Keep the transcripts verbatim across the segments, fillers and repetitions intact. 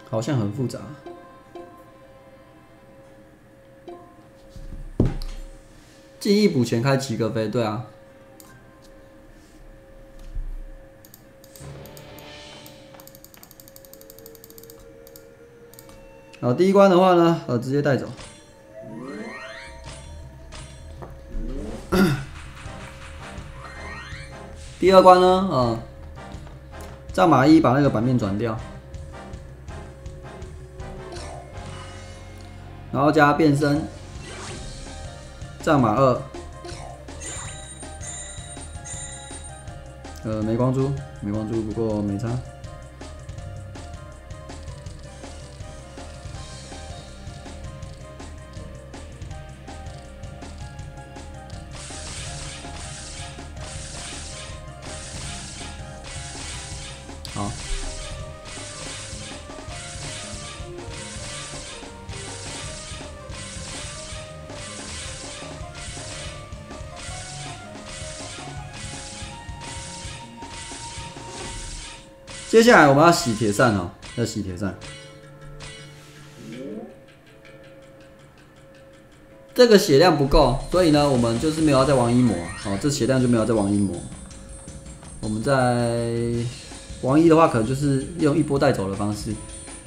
好像很复杂。记忆补全开几个飞？对啊。好，第一关的话呢，呃，直接带走。第二关呢，呃，战马一把那个版面转掉，然后加变身，战马二，呃，没光珠，没光珠，不过没差。好，接下来我们要洗铁扇哦，要洗铁扇。这个血量不够，所以呢，我们就是没有要再王一磨，好，这血量就没有再王一磨。我们在王一的话，可能就是用一波带走的方式。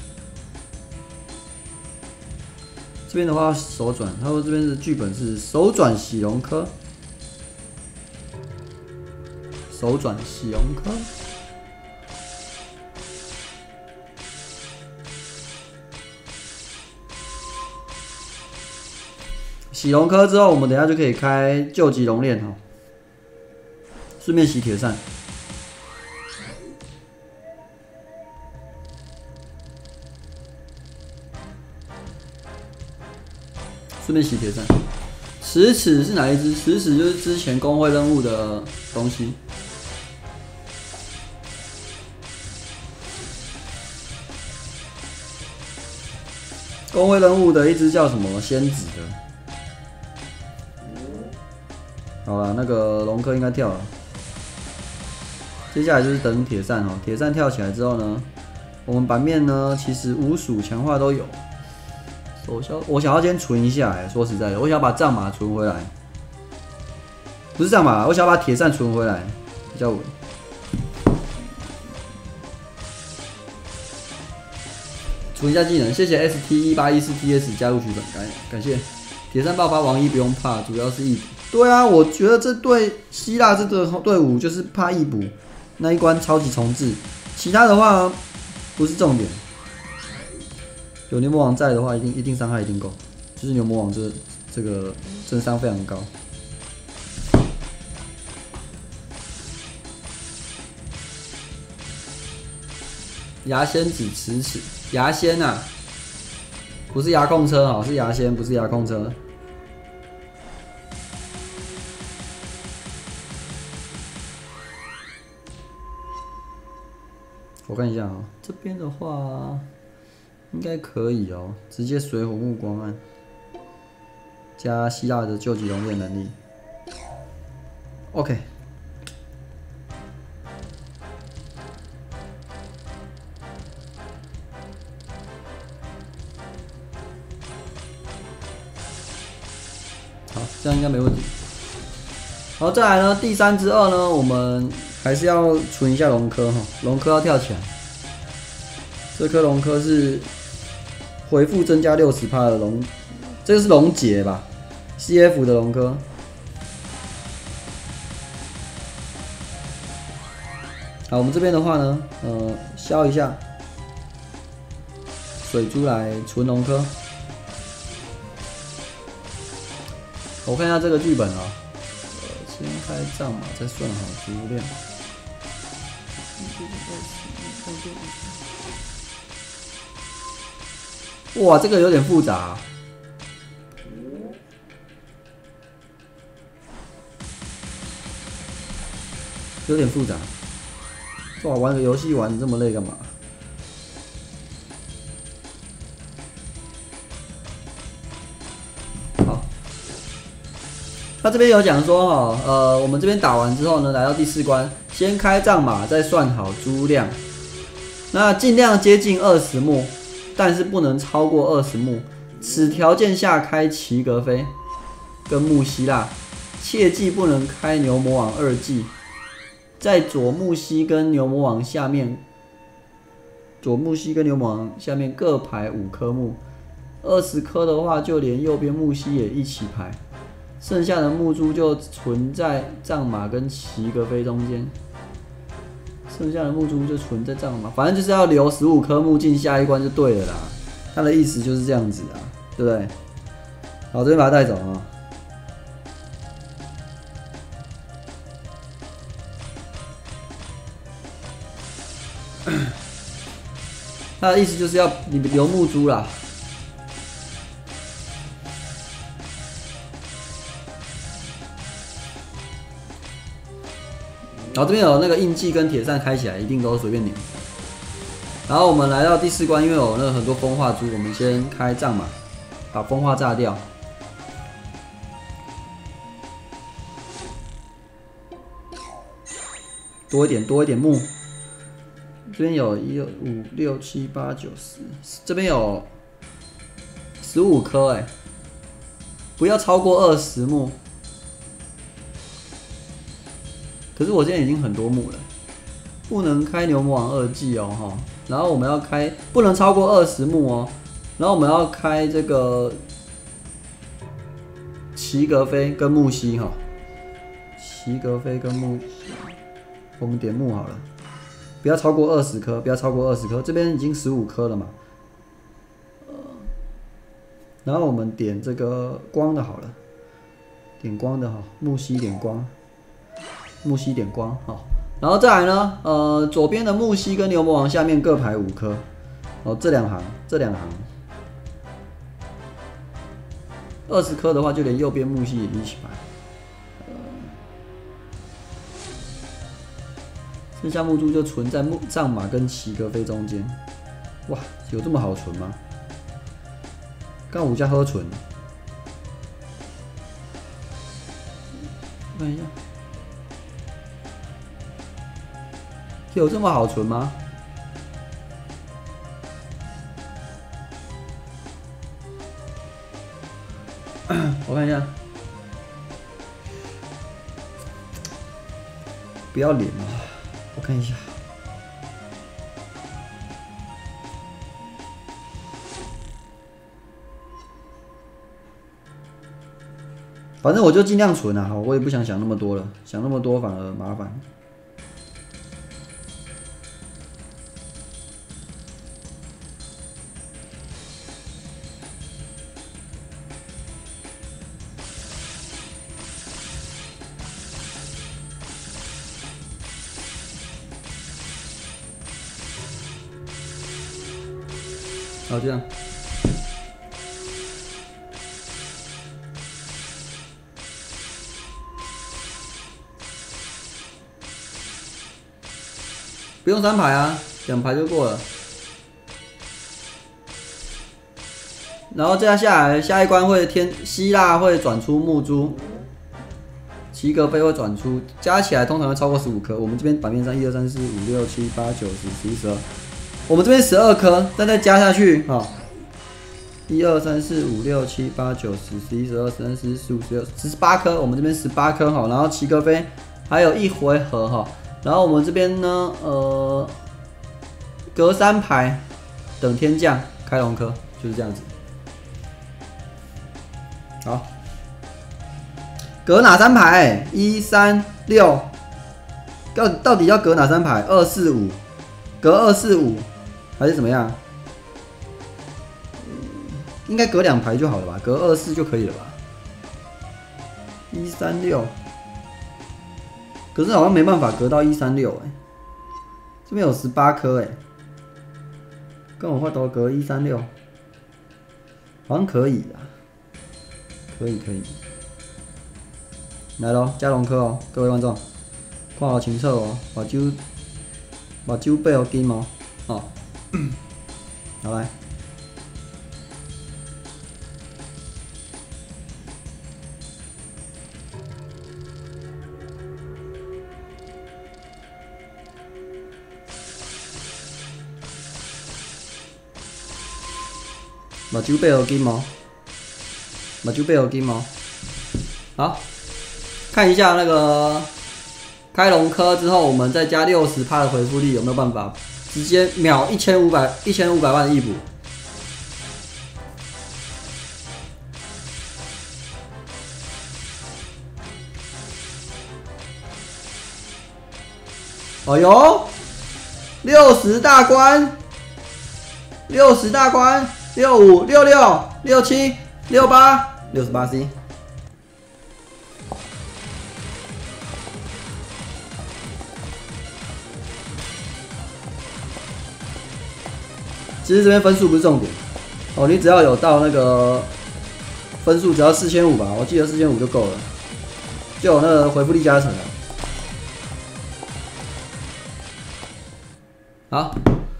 这边的话手转，他说这边的剧本是手转喜龙科，手转喜龙科。洗龙科之后，我们等一下就可以开救急龙链哦，顺便洗铁扇。顺便洗铁扇。石齿是哪一只？石齿就是之前工会任务的东西。工会任务的一只叫什么仙子的。好了，那个龙科应该跳了。接下来就是等铁扇哦，铁扇跳起来之后呢，我们版面呢其实五属强化都有。我想我想要先存一下，哎，说实在的，我想要把藏马存回来，不是藏马，我想要把铁扇存回来，比较稳。存一下技能，谢谢 S T 一八一四 T S 加入局本，感感谢。铁扇爆发王一不用怕，主要是易补。对啊，我觉得这对希腊这个队伍就是怕易补那一关超级重置，其他的话不是重点。有牛魔王在的话，一定一定伤害一定够，就是牛魔王这这个真伤非常高。牙仙子齿齿，牙仙啊，不是牙控车啊，是牙仙，不是牙控车。我看一下啊、喔，这边的话应该可以哦、喔，直接水火木光暗，加希腊的救急龙链能力。OK。好，这样应该没问题。好，再来呢，第三之二呢，我们还是要存一下龙科哈，龙科要跳起来。这颗龙科是回复增加 百分之六十 的龙，这个是龙结吧 ？C F 的龙科。好，我们这边的话呢，呃，消一下水珠来存龙科。我看一下这个剧本啊、喔，呃，先开藏马，再算好猪量。哇，这个有点复杂、啊，有点复杂。哇，玩个游戏玩得这么累干嘛？好，他这边有讲说哈，呃，我们这边打完之后呢，来到第四关，先开藏马，再算好猪量，那尽量接近二十目。 但是不能超过二十目。此条件下开齐格飞跟木希腊，切记不能开牛魔王二技。在左木希跟牛魔王下面，左木希跟牛魔王下面各排五颗木。二十颗的话，就连右边木希也一起排，剩下的木珠就存在藏马跟齐格飞中间。剩下的木珠就存在藏马，反正就是要留十五颗木进下一关就对了啦。他的意思就是这样子啊，对不对？好，这边把它带走啊。他的意思就是要你留木珠啦。然后这边有那个印记跟铁扇开起来，一定都随便点。然后我们来到第四关，因为有那个很多风化珠，我们先开藏马，把风化炸掉。多一点，多一点木。这边有一五六七八九十，这边有十五颗哎，不要超过二十木。可是我现在已经很多木了，不能开牛魔王二技哦哈。然后我们要开，不能超过二十木哦。然后我们要开这个齐格飞跟木希哈，齐格飞跟木希，我们点木好了，不要超过二十颗，不要超过二十颗。这边已经十五颗了嘛。然后我们点这个光的好了，点光的哈，木希点光。木希点光好，然后再来呢，呃，左边的木希跟牛魔王下面各排五颗，哦，这两行，这两行，二十颗的话，就连右边木希也一起排，呃，剩下木珠就存在木藏马跟齐格飞中间，哇，有这么好存吗？刚五加喝存，看一下。有这么好存吗？我看一下，不要脸啊！我看一下，反正我就尽量存啊，我也不想想那么多了，想那么多反而麻烦。好，这样。不用三排啊，两排就过了。然后这样下来，下一关会天希腊会转出木珠，齐格飞会转出，加起来通常会超过十五颗。我们这边版面上一二三四五六七八九十十一十二。我们这边十二颗，再再加下去，哈，一二三四五六七八九十十一十二十三十四十五十六十八颗，我们这边十八颗哈，然后齐格飞还有一回合哈，然后我们这边呢，呃，隔三排等天降开龙科，就是这样子。好，隔哪三排？一三六，到到底要隔哪三排？二四五，隔二四五。还是怎么样？应该隔两排就好了吧？隔二四就可以了吧？一三六，可是好像没办法隔到一三六哎，这边有十八颗哎，跟我画头隔一三六，好像可以啦，可以可以。来咯，加龙科哦，各位观众，看好清楚哦，目睭目睭背好紧哦，哦。好来， 目睭背后金毛，目睭背后金毛。好，看一下那个开龙科之后，我们再加六十趴的回复力，有没有办法直接秒一千五百一千五百万的易补？哦呦，六十大关，六十大关，六五六六六七六八六十八 C。其实这边分数不是重点哦，你只要有到那个分数，只要四千五吧，我记得四千五就够了，就有那个回复力加成了。好，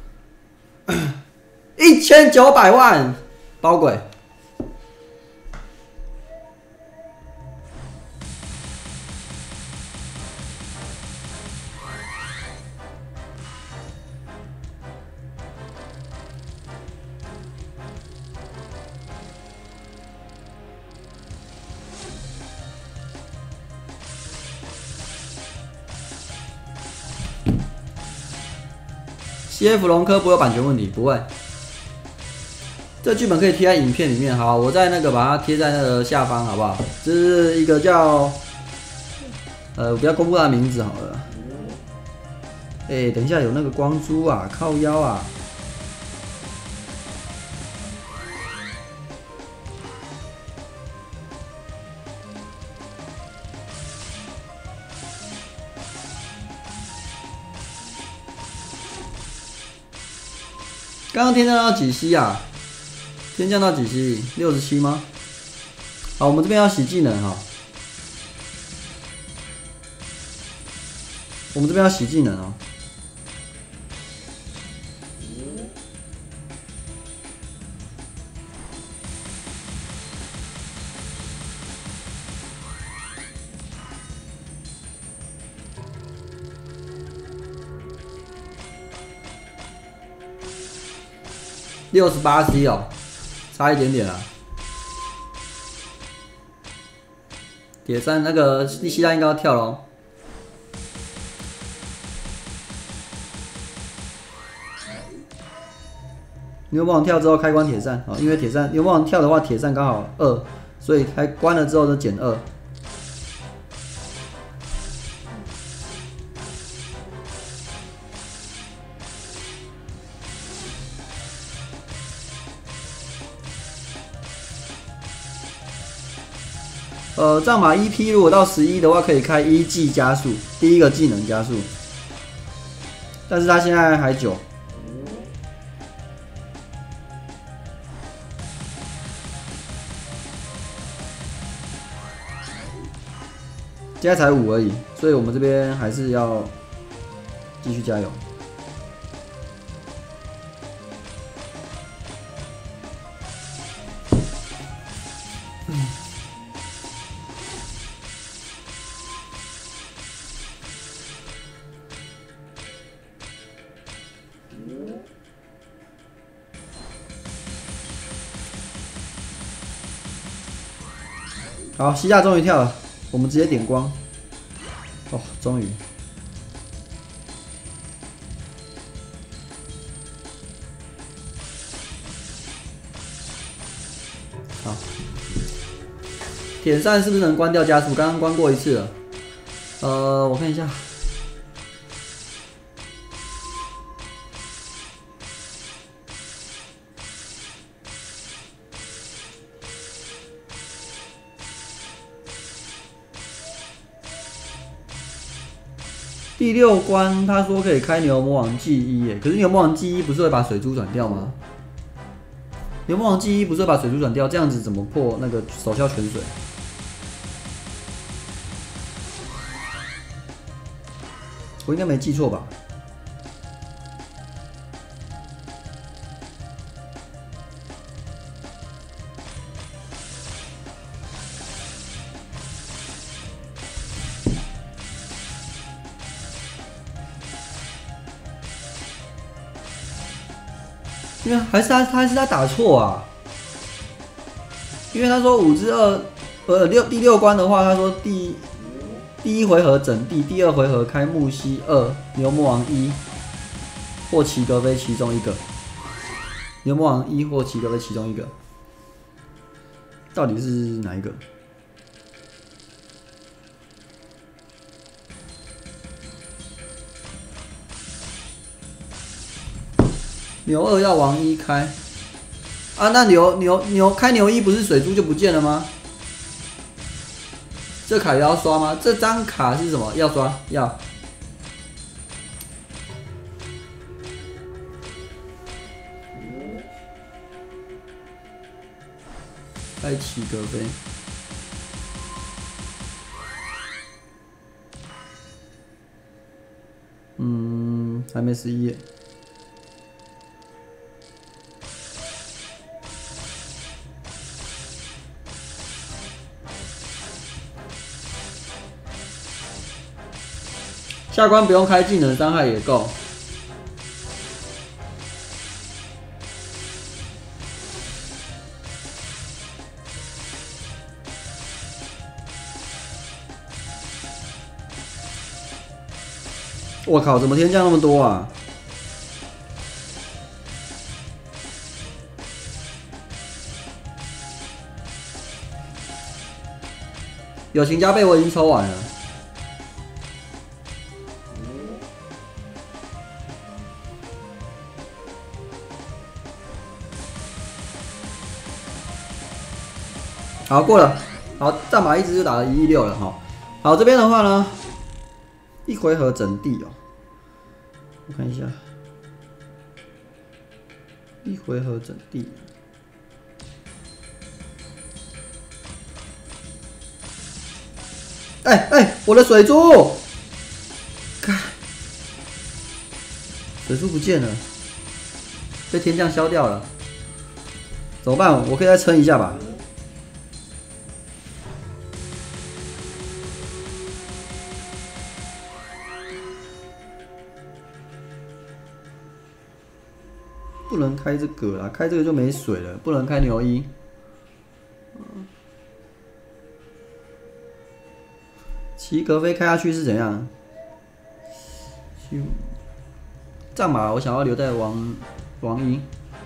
一千九百万包鬼。C F 龙科不会有版权问题，不会。这剧本可以贴在影片里面，好，我在那个把它贴在那个下方，好不好？这是一个叫，呃，我不要公布他的名字好了。哎、欸，等一下有那个光珠啊，靠腰啊。刚刚天降到几 C 啊？天降到几 C？ 六十七吗？好，我们这边要洗技能哈。我们这边要洗技能哦。六十八 C 哦，差一点点啊。铁三那个利希拉应该要跳喽。牛魔王跳之后开关铁扇啊，因为铁扇牛魔王跳的话，铁扇刚好二，所以开关了之后就减二。呃，藏马 E P 如果到十一的话，可以开一技加速，第一个技能加速，但是他现在还九。现在才五而已，所以我们这边还是要继续加油。好，西亚终于跳了，我们直接点光。哦，终于。好，铁扇是不是能关掉加速？刚刚关过一次了。呃，我看一下。第六关他说可以开牛魔王记忆耶，可是牛魔王记忆不是会把水珠转掉吗？牛魔王记忆不是会把水珠转掉，这样子怎么破那个手效泉水？我应该没记错吧？因为还是他，还是他打错啊！ 因为他说五之二，呃六第六关的话，他说第第一回合整地，第二回合开木西二，牛魔王一或齐格飞其中一个，牛魔王一或齐格飞其中一个，到底是哪一个？牛二要王一开啊？那牛牛牛开牛一不是水珠就不见了吗？这卡也要刷吗？这张卡是什么？要刷，要。开启格飞。嗯，还没十一页。下关不用开技能，伤害也够。我靠，怎么天降那么多啊？友情加倍我已经抽完了。好，过了。好，战马一直就打了一亿六了哈。好，这边的话呢，一回合整地哦。我看一下，一回合整地。哎哎，我的水珠，看，水珠不见了，被天降消掉了。怎么办？我可以再撑一下吧。不能开这个啦，开这个就没水了，不能开牛一。齐格飞开下去是怎样？战马我想要留在王王一。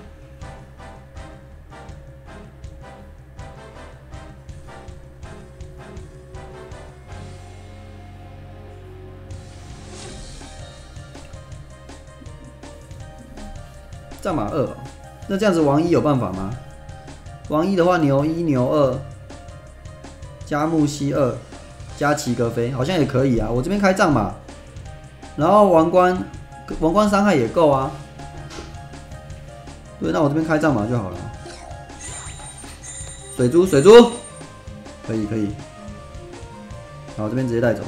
战马二，那这样子王一有办法吗？王一的话，牛一牛二加木西二加齐格飞，好像也可以啊。我这边开战马，然后王冠王冠伤害也够啊。对，那我这边开战马就好了。水珠水珠，可以可以。好，这边直接带走。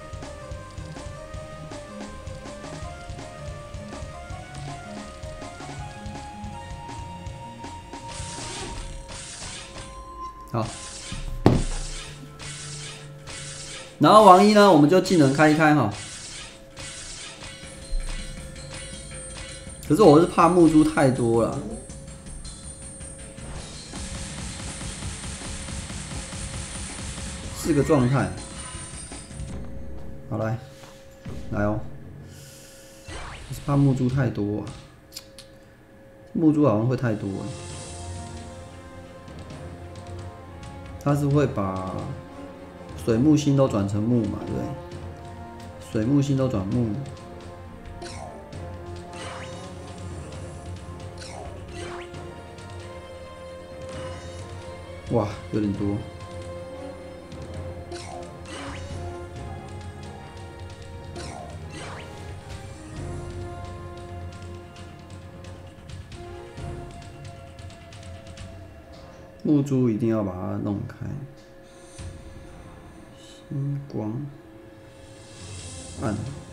好，然后王一呢，我们就技能开一开哈。可是我是怕木珠太多了，四个状态。好来，来哦，我是怕木珠太多啊，木珠好像会太多了。它是会把水木星都转成木嘛，对不对？水木星都转木。哇，有点多。木珠一定要把它弄开。星光暗，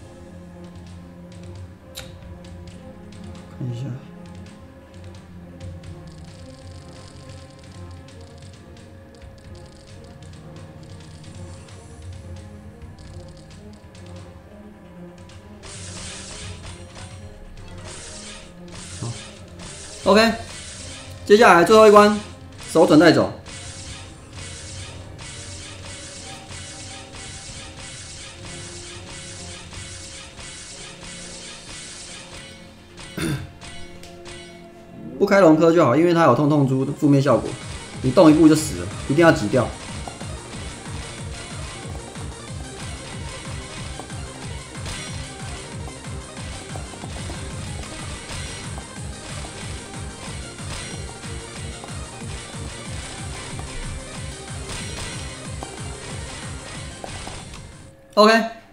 看一下。好 ，OK， 接下来最后一关。手转带走， 不开龙科就好，因为它有痛痛珠负面效果，你动一步就死了，一定要挤掉。OK，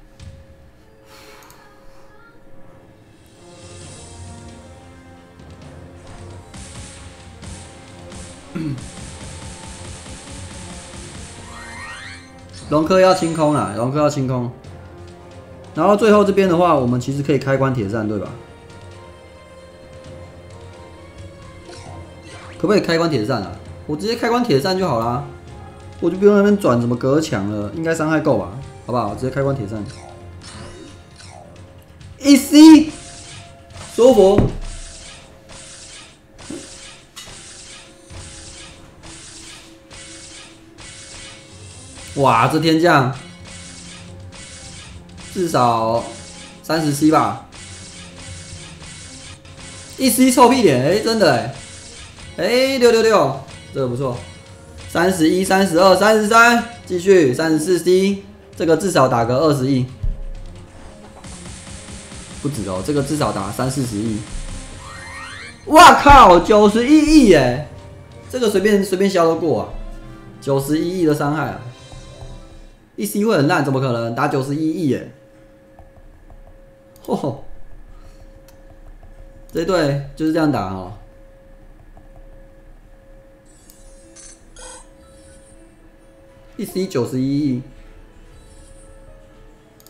龙科要清空啦，龙科要清空。然后最后这边的话，我们其实可以开关铁扇，对吧？可不可以开关铁扇啊？我直接开关铁扇就好啦，我就不用那边转什么隔墙了，应该伤害够吧？好不好？我直接开关铁扇。一 C， 舒服。哇，这天降至少三十 C 吧？一 C 臭屁脸，哎、欸，真的哎、欸，哎、欸，六六六，这个不错。三十一、三十二、三十三，继续三十四 C， 这个至少打个二十亿，不止哦，这个至少打三四十亿。哇靠，九十一亿耶！这个随便随便消都过啊，九十一亿的伤害啊！一 C 会很烂，怎么可能打九十一亿耶？吼，这一队就是这样打哦。一 C 九十一亿。